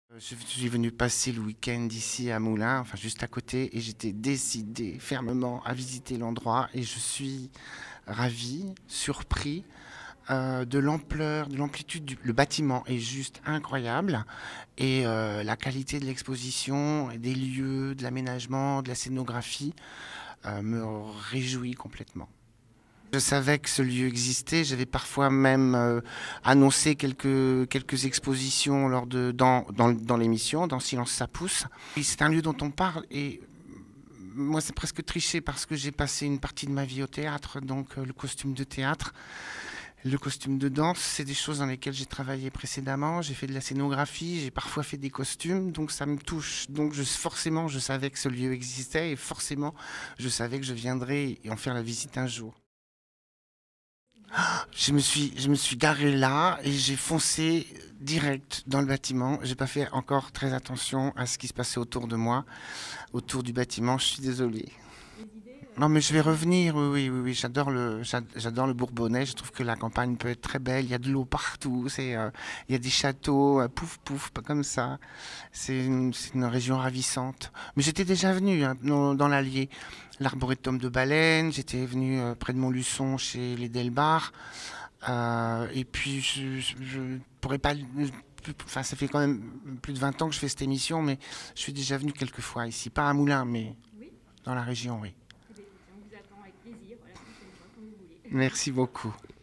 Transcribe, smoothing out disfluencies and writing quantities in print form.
Je suis venu passer le week-end ici à Moulins, enfin juste à côté, et j'étais décidé fermement à visiter l'endroit. Et je suis ravi, surpris de l'ampleur, de l'amplitude Le bâtiment est juste incroyable. Et la qualité de l'exposition, et des lieux, de l'aménagement, de la scénographie me réjouit complètement. Je savais que ce lieu existait. J'avais parfois même annoncé quelques expositions dans l'émission, dans Silence ça pousse. Et c'est un lieu dont on parle et moi c'est presque triché parce que j'ai passé une partie de ma vie au théâtre, donc le costume de théâtre, le costume de danse, c'est des choses dans lesquelles j'ai travaillé précédemment. J'ai fait de la scénographie, j'ai parfois fait des costumes, donc ça me touche. Donc forcément je savais que ce lieu existait et forcément je savais que je viendrais en faire la visite un jour. Je me suis garé là et j'ai foncé direct dans le bâtiment. J'ai pas fait encore très attention à ce qui se passait autour de moi, autour du bâtiment. Je suis désolé. Non, mais je vais revenir. Oui, oui, oui, oui. J'adore le Bourbonnais. Je trouve que la campagne peut être très belle. Il y a de l'eau partout. Il y a des châteaux, pouf, pouf, pas comme ça. C'est une région ravissante. Mais j'étais déjà venu hein, dans l'Allier, l'arboretum de Baleine. J'étais venu près de Montluçon chez les Delbar. Et puis, je pourrais pas. Enfin, ça fait quand même plus de 20 ans que je fais cette émission, mais je suis déjà venu quelques fois ici. Pas à Moulins, mais Oui, dans la région, oui. eh bien, écoutez, on vous attend avec plaisir la prochaine fois quand vous voulez. Merci beaucoup.